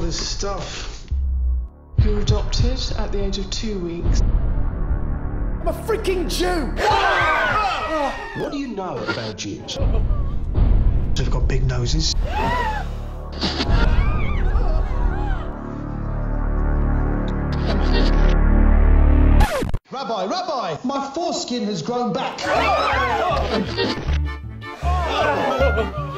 this stuff. You were adopted at the age of 2 weeks. I'm a freaking Jew! What do you know about Jews? They've got big noses. Rabbi, my foreskin has grown back.